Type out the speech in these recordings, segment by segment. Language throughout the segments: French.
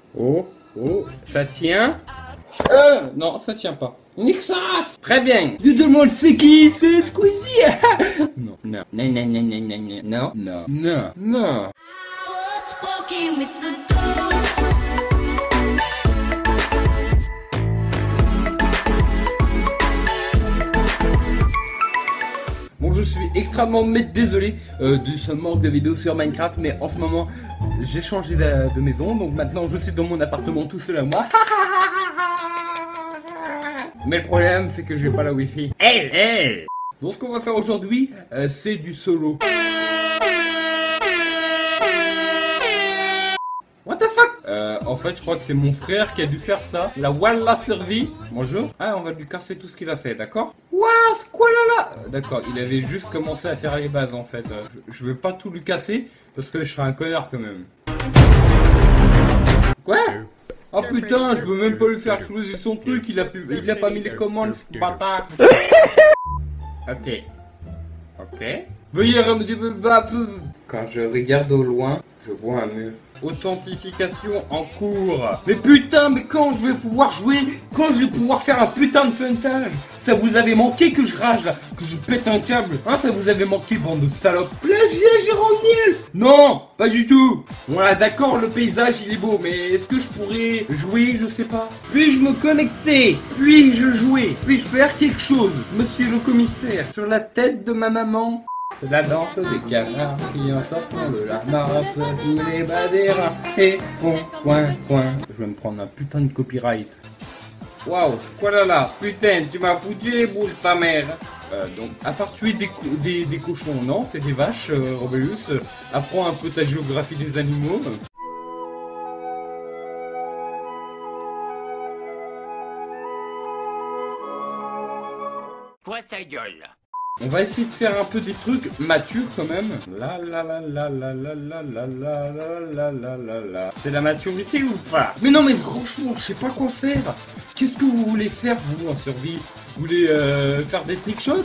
Oh, oh, ça tient. Non, ça tient pas. Nixas. Très bien. Tout le monde sait qui c'est Squeezie. Non, non, non, non, non, non, non, non, non, non, non. Bon, je suis extrêmement désolé de ce manque de vidéos sur Minecraft, mais en ce moment, j'ai changé de maison, donc maintenant je suis dans mon appartement tout seul à moi. Mais le problème, c'est que j'ai pas la Wi-Fi. Hey. Donc ce qu'on va faire aujourd'hui, c'est du solo. What the fuck? En fait, je crois que c'est mon frère qui a dû faire ça. La Wallah servi. Bonjour. Ah, on va lui casser tout ce qu'il a fait, d'accord? Waouh, squalala. D'accord, il avait juste commencé à faire les bases, en fait. Je vais pas tout lui casser, parce que je serai un connard, quand même. Quoi? Oh putain, je veux même pas lui faire exploser son truc, il a pas mis les commandes, ce bâtard. Ok. Ok. Veuillez remettre... Quand je regarde au loin, je vois un mur. Authentification en cours. Mais putain, mais quand je vais pouvoir jouer? Quand je vais pouvoir faire un putain de funtage? Ça vous avait manqué que je rage là? Que je pète un câble? Hein, ça vous avait manqué, bande de salopes? Plagiat, Jérôme Niel? Non, pas du tout. Voilà, d'accord, le paysage il est beau, mais est-ce que je pourrais jouer? Je sais pas. Puis-je me connecter? Puis-je jouer? Puis-je faire quelque chose? Monsieur le commissaire, sur la tête de ma maman. C'est la danse des canards qui en sortant de la marche, tous les bas des rats et coin. Je vais me prendre un putain de copyright. Waouh, quoi là, putain, tu m'as foutu les boules, ta mère. Donc, à part tuer des cochons, non, c'est des vaches, Robéus. Apprends un peu ta géographie des animaux. Toi ta gueule. On va essayer de faire un peu des trucs matures quand même. C'est la maturité ou pas? Mais non mais franchement, je sais pas quoi faire. Qu'est-ce que vous voulez faire vous en survie? Vous voulez faire des trickshots?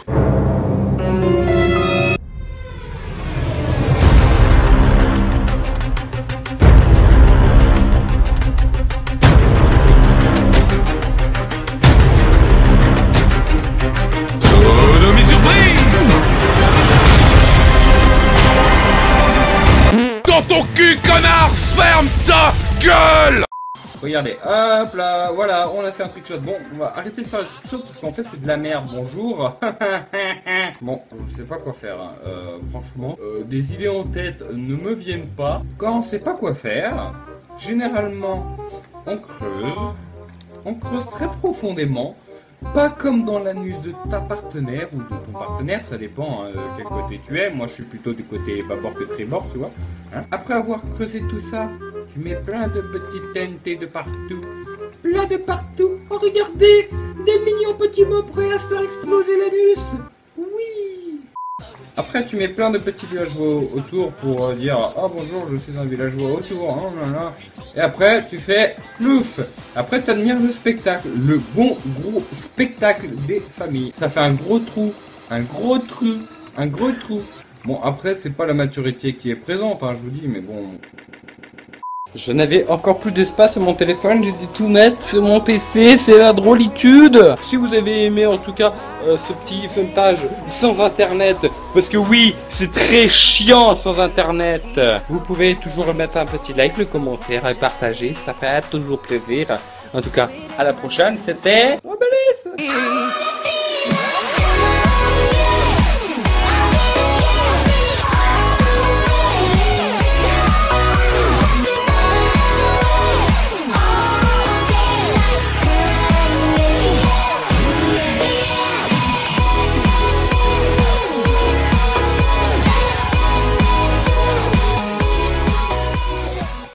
Ton cul, connard, ferme ta gueule! Regardez, hop là, voilà, on a fait un trickshot. Bon, on va arrêter de faire le trickshot parce qu'en fait c'est de la merde, bonjour. Bon, je sais pas quoi faire, hein. Franchement. Des idées en tête ne me viennent pas. Quand on sait pas quoi faire, généralement, on creuse très profondément. Pas comme dans l'anus de ta partenaire ou de ton partenaire, ça dépend hein, de quel côté tu es. Moi je suis plutôt du côté bâbord que tribord, tu vois. Hein. Après avoir creusé tout ça, tu mets plein de petites TNT de partout. Plein de partout. Oh regardez, des mignons petits mots prêts à se faire exploser l'anus. Oui. Après tu mets plein de petits villageois autour pour dire « Ah bonjour, je suis un villageois autour hein, ». Et après tu fais plouf. Après tu admires le spectacle, le bon gros spectacle des familles. Ça fait un gros trou, un gros trou, un gros trou. Bon après c'est pas la maturité qui est présente, hein, je vous dis, mais bon... Je n'avais encore plus d'espace sur mon téléphone, j'ai dû tout mettre sur mon PC, c'est la drôlitude. Si vous avez aimé en tout cas ce petit funtage sans internet, parce que oui, c'est très chiant sans internet, vous pouvez toujours mettre un petit like, le commentaire et partager, ça fait toujours plaisir. En tout cas, à la prochaine, c'était...